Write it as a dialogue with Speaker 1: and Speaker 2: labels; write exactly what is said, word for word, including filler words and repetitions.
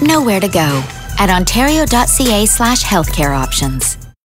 Speaker 1: nowhere to go at ontario.ca slash healthcare options.